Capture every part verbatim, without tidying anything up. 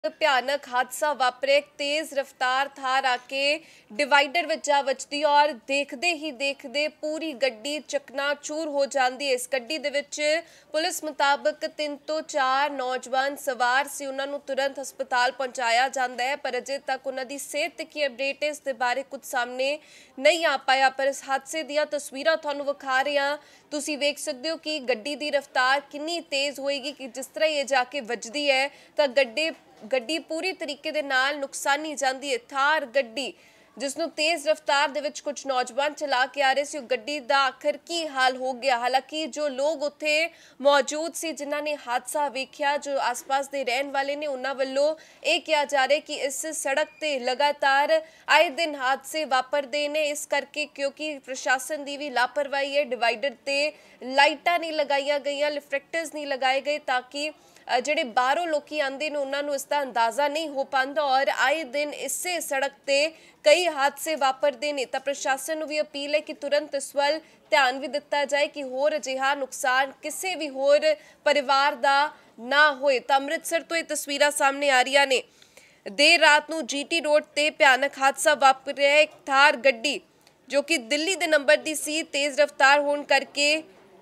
भयानक हादसा वापरे। तेज रफ्तार थार आके डिवाइडर विच जा वजदी और देखते ही देखते पूरी गड्डी चकनाचूर हो जाती है। इस गड्डी दे विच पुलिस मुताबिक तीन तो चार नौजवान सवार से उन्होंने तुरंत हस्पताल पहुंचाया जाता है, पर अजे तक उन्होंने सेहत की अपडेट इस दे बारे कुछ सामने नहीं आ पाया। पर इस हादसे दी तस्वीरां तुहानूं विखा रहे हैं, तुसीं वेख सकते हो कि गड्डी की रफ्तार कितनी तेज़ होएगी कि जिस तरह ये जाके वजदी है तो गड्डे गड्डी पूरी तरीके दे नाल नुकसानी जाती है। थार गड्डी जिसनों तेज़ रफ्तार दे विच कुछ नौजवान चला के आ रहे सी, गड्डी दा आखिर की हाल हो गया। हालांकि जो लोग उत्थे मौजूद सी, जिन्हां ने हादसा वेख्या, जो आस पास दे रहन वाले ने, उन्हां वल्लों ये कहा जा रहा है कि इस सड़क ते लगातार आए दिन हादसे वापरदे ने, इस करके क्योंकि प्रशासन की भी लापरवाही है। डिवाइडर ते लाइटां नहीं लगाईयां गईयां, रिफ्लेक्टर्स नहीं लगाए गए ताकि ਜਿਹੜੇ ਬਾਹਰੋਂ ਲੋਕੀ ਆਉਂਦੇ ਨੇ ਉਹਨਾਂ ਨੂੰ ਇਸ ਦਾ ਅੰਦਾਜ਼ਾ ਨਹੀਂ ਹੋ ਪਾਉਂਦਾ और आए दिन ਇਸੇ सड़क ਤੇ कई हादसे वापरते हैं। तो प्रशासन ਨੂੰ भी अपील है कि तुरंत इस ਵੱਲ ध्यान भी दिता जाए कि होर अजिहा नुकसान किसी भी होर परिवार का ना होए। तो अमृतसर तो ये तस्वीरां सामने आ रही ने। देर रात को जीटी रोड ते भयानक हादसा वापरिया। एक थार गड्डी जो कि दिल्ली के नंबर की सी, तेज़ रफ्तार होने करके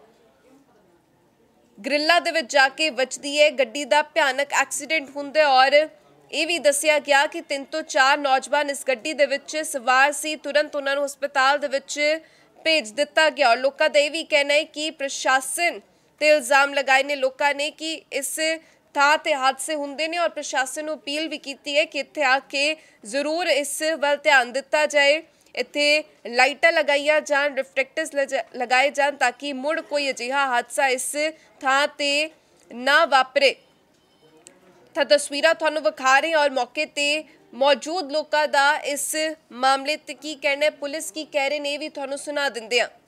ग्रिल्ला दे विच जाके वजदी है। गड्डी का भयानक एक्सीडेंट हुंदा और ये भी दस्सिया गया कि तीन तो चार नौजवान इस गड्डी दे विच सवार सी। तुरंत उन्होंने हस्पताल दे विच भेज दिता गया और लोगों का यह भी कहना है कि प्रशासन ते इल्जाम लगाए ने लोगों ने कि इस थां ते हादसे हुंदे ने और प्रशासन को अपील भी की है कि इत्थे आके जरूर इस वल ध्यान दिता जाए, इत्थे लाइटां लगाईयां जान, रिफ्लेक्टर्स लगाए जान ताकि मुड़ कोई अजिहा हादसा इस थां ते ना वापरे। तो तस्वीरां तुहानूं विखा रहे हैं और मौके ते मौजूद लोगों का इस मामले ते की कहना है, पुलिस की कह रहे ने, भी तुहानूं सुना दिंदे हां।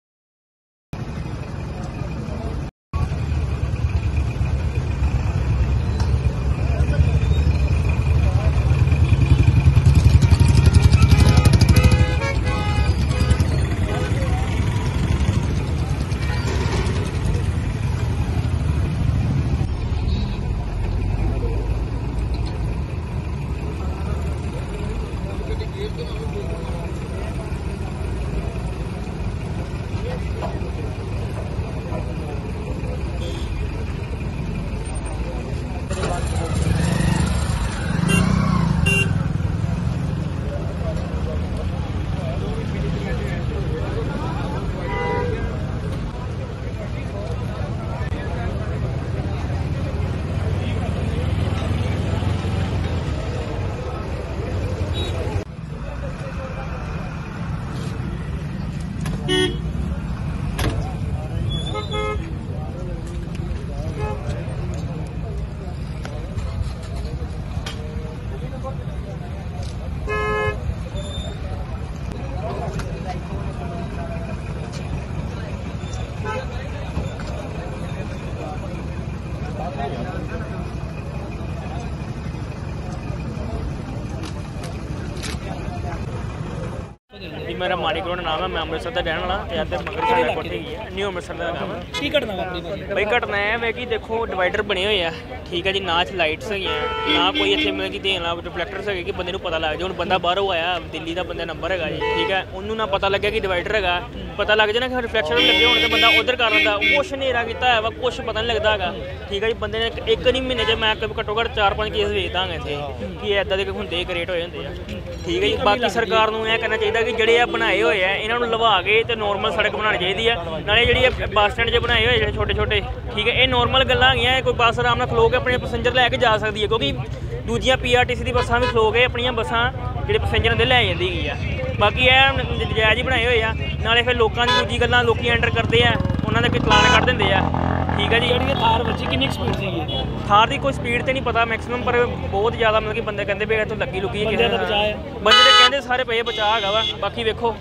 मेरा माड़ी करोड़ नाम है, मैं अमृतसर का रहने वाला ते मगर साढ़े कोठी है न्यू अमृतसर का नाम है। की घटना वापरी भाई घटना है वे कि देखो डिवाइडर बने हुए हैं, ठीक है जी, ना च लाइट्स है ना कोई इतने मतलब कि देना रिफ्लेक्टर्स है कि बंदे पता लग जाए। हूँ बंदा बाहरों आया, दिल्ली का बंदा नंबर है जी, ठीक है, उन्होंने ना पता लगे कि डिवाइडर है, पता लग जाए ना कि रिफ्लेक्शन लगे होने तो बंदा उधर कर लेंदा, कुछ नेरा किया है वा कुछ पता नहीं लगता है, ठीक है जी। बंदे ने एक नहीं महीने च मैं घट्टो घट्ट चार पाँच केस वेचदा हाँ इतने कि इदा के होंगे क्रिएट होए होंगे, ठीक है जी। बाकी सरकार को यह करना चाहिए कि जोड़े बनाए हुए हैं इन्होंने लवा के तो नॉर्मल सड़क बनानी चाहिए है। नाले जी बस स्टैंड जो बनाए हुए जो छोटे छोटे, ठीक है, ये नॉर्मल गल्लां हैं, कोई बस आराम खलो के अपने पैसेंजर लैके जा सकती है, क्योंकि दूजिया पी आर टी सी की बसा भी खलो के अपन बसा जो पैसेंजर होंगे लै जाती है। बाकी यह जायज़ ही बनाए हुए हैं, नाले फिर लोगों की दूजी गल्लां लोग एंटर करते हैं, उन्होंने कोई चलान कट देंगे है, ठीक है जी। थार बची कितनी स्पीड थी? थार की कोई स्पीड तो नहीं पता मैक्सीमम, पर बहुत ज़्यादा मतलब कि बंदे कहते भी इतों लगी लुगी बंदे तो कहते सारे पे बचा है वा, बाकी वेखो।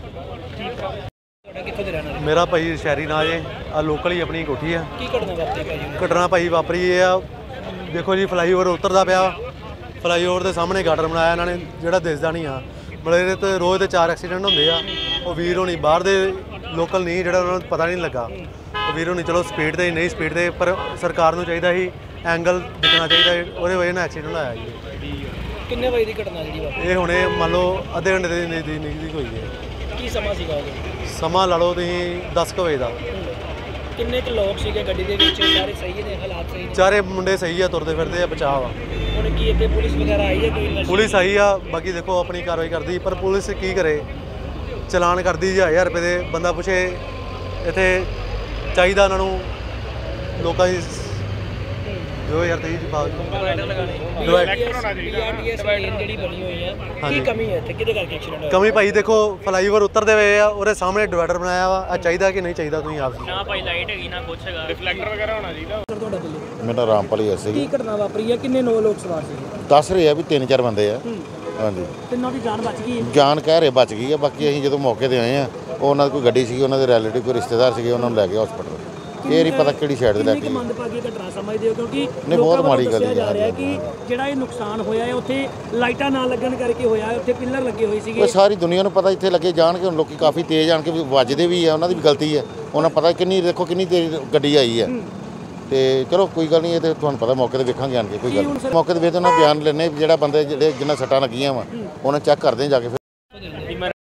मेरा भाई शहरी ना जे आ लोकल ही अपनी कोठी है। घटना भाई वापरी है, देखो जी फ्लाईओवर उतरदा पिया, फ्लाईओवर के सामने गार्डर बनाया इन्होंने जोड़ा दिसदा नहीं आ, मतलब तो रोज़ के चार एक्सीडेंट होंगे आ। वो वीर होनी बाहर दे लोकल नहीं, जो उन्होंने पता नहीं लगा, वो वीर होनी चलो स्पीड से नहीं स्पीड से, पर सरकार को चाहिए ही ਐਂਗਲ ਦਿਖਣਾ ਚਾਹੀਦਾ ਹੈ, ਉਹਦੇ ਵਜ੍ਹਾ ਨਾਲ ਐਕਸੀਡੈਂਟ ਹੋਇਆ ਜੀ। ਕਿੰਨੇ ਵਜੇ ਦੀ ਘਟਨਾ ਜਿਹੜੀ ਵਾਪਰੀ? ਇਹ ਹੁਣੇ ਮੰਨ ਲਓ ਅੱਧੇ ਘੰਟੇ ਦੇ ਨਜ਼ਦੀਕ ਨਜ਼ਦੀਕ ਹੋਈ ਹੈ। ਕੀ ਸਮਾਂ ਸੀਗਾ ਉਦੋਂ? ਸਮਾਂ ਲਾ ਲਓ ਤੁਸੀਂ ਦਸ ਕੁ ਵਜੇ ਦਾ। ਕਿੰਨੇ ਕੁ ਲੋਕ ਸੀਗੇ ਗੱਡੀ ਦੇ ਵਿੱਚ? ਸਾਰੇ ਸਹੀ ਨੇ, ਹਾਲਾਤ ਸਹੀ ਨੇ? ਚਾਰੇ ਮੁੰਡੇ ਸਹੀ ਆ, ਤੁਰਦੇ ਫਿਰਦੇ ਆ, ਬਚਾਅ ਆ। ਹੁਣ ਕੀ ਇੱਥੇ ਪੁਲਿਸ ਵਗੈਰਾ ਆਈ ਹੈ ਕੋਈ? ਪੁਲਿਸ ਆਈ ਆ, ਬਾਕੀ ਦੇਖੋ ਆਪਣੀ ਕਾਰਵਾਈ ਕਰਦੀ, ਪਰ ਪੁਲਿਸ ਕੀ ਕਰੇ, ਚਲਾਨ ਕਰਦੀ ਜੀ ਹਜ਼ਾਰ ਰੁਪਏ ਦੇ। ਬੰਦਾ ਪੁੱਛੇ ਇੱਥੇ ਚਾਹੀਦਾ ਉਹਨਾਂ ਨੂੰ ਲੋਕਾਂ ਦੀ ਦੋ ਹਜ਼ਾਰ ਤੇਈ ਚ ਬਾਅਦ ਡਿਵਾਈਡਰ ਲਗਾਣੇ ਪੀਆਰਟੀਐਸ ਲੇਨ ਜਿਹੜੀ ਬਣੀ ਹੋਈ ਹੈ, ਕੀ ਕਮੀ ਹੈ ਇੱਥੇ? ਕਿਹਦੇ ਕਰਕੇ ਐਕਸੀਡੈਂਟ ਹੋਇਆ? ਕਮੀ ਭਾਈ ਦੇਖੋ ਫਲਾਈਓਵਰ ਉਤਰਦੇ ਹੋਏ ਆ, ਉਹਦੇ ਸਾਹਮਣੇ ਡਿਵਾਈਡਰ ਬਣਾਇਆ ਵਾ। ਆ ਚਾਹੀਦਾ ਕਿ ਨਹੀਂ ਚਾਹੀਦਾ ਤੁਸੀਂ ਆਪ ਨਾ ਭਾਈ ਲਾਈਟ ਹੈਗੀ ਨਾ ਕੁਛ ਹੈਗਾ, ਰਿਫਲੈਕਟਰ ਵਗੈਰਾ ਹੋਣਾ ਚਾਹੀਦਾ। ਸਰ ਤੁਹਾਡਾ ਦਿੱਲੀ ਮੇਰਾ ਰਾਮਪਾਲੀ ਐਸੇ ਕੀ ਘਟਨਾ ਵਾਪਰੀ ਹੈ? ਕਿੰਨੇ ਨੌ ਲੋਕ ਸਵਾਰ ਸੀ? ਦੱਸ ਰਹੇ ਆ ਵੀ ਤਿੰਨ ਚਾਰ ਬੰਦੇ ਆ। ਹਾਂਜੀ, ਤਿੰਨਾਂ ਦੀ ਜਾਨ ਬਚ ਗਈ ਹੈ? ਜਾਨ ਕਹਿ ਰਹੇ ਬਚ ਗਈ ਆ। ਬਾਕੀ ਅਸੀਂ ਜਦੋਂ ਮੌਕੇ ਤੇ ਆਏ ਆ, ਉਹ ਉਹਨਾਂ ਦੀ ਕੋਈ ਗੱਡੀ ਸੀਗੀ, ਉਹਨਾਂ ਦੇ ਰਿਲੇਟਿਵ ਕੋਈ ਰਿਸ਼ਤੇਦਾਰ ਸੀਗੇ, ਉਹਨਾਂ ਨੂੰ ਲੈ ਕੇ ਹਸਪੀਟਲ। ਇਹ ਨਹੀਂ ਪਤਾ ਕਿਹੜੀ ਸਾਈਡ ਤੇ ਲੈ ਕੇ ਕਿੰਨੀ ਮੰਦਭਾਗੀ ਘਟਨਾ ਸਮਝਦੇ ਹੋ? ਕਿਉਂਕਿ ਨਹੀਂ, ਬਹੁਤ ਮਾੜੀ ਗੱਲ ਹੈ। ਜਾ ਰਿਹਾ ਹੈ ਕਿ ਜਿਹੜਾ ਇਹ ਨੁਕਸਾਨ ਹੋਇਆ ਹੈ ਉੱਥੇ ਲਾਈਟਾਂ ਨਾ ਲੱਗਣ ਕਰਕੇ ਹੋਇਆ ਹੈ, ਉੱਥੇ ਪਿੱਲਰ ਲੱਗੇ ਹੋਏ ਸੀਗੇ। ਉਹ ਸਾਰੀ ਦੁਨੀਆ ਨੂੰ ਪਤਾ ਇੱਥੇ ਲੱਗੇ ਜਾਣ ਕੇ। ਹੁਣ ਲੋਕੀ ਕਾਫੀ ਤੇਜ਼ ਆਣ ਕੇ ਵੀ ਵੱਜਦੇ ਵੀ ਆ, ਉਹਨਾਂ ਦੀ ਵੀ ਗਲਤੀ ਹੈ। ਉਹਨਾਂ ਪਤਾ ਕਿੰਨੀ ਦੇਖੋ ਕਿੰਨੀ ਤੇਜ਼ ਗੱਡੀ ਆਈ ਹੈ। ਤੇ ਚਲੋ ਕੋਈ ਗੱਲ ਨਹੀਂ, ਇਹ ਤੇ ਤੁਹਾਨੂੰ ਪਤਾ ਮੌਕੇ ਤੇ ਵੇਖਾਂਗੇ ਆਣ ਕੇ। ਕੋਈ ਗੱਲ ਮੌਕੇ ਤੇ ਵੇਖ ਉਹਨਾਂ ਬਿਆਨ ਲੈਣੇ, ਜਿਹੜਾ ਬੰਦੇ ਜਿਹੜੇ ਜਿੰਨਾ ਸੱਟਾਂ ਲੱਗੀਆਂ ਵਾ ਉਹਨਾਂ ਚੈੱਕ ਕਰਦੇ ਜਾ ਕੇ।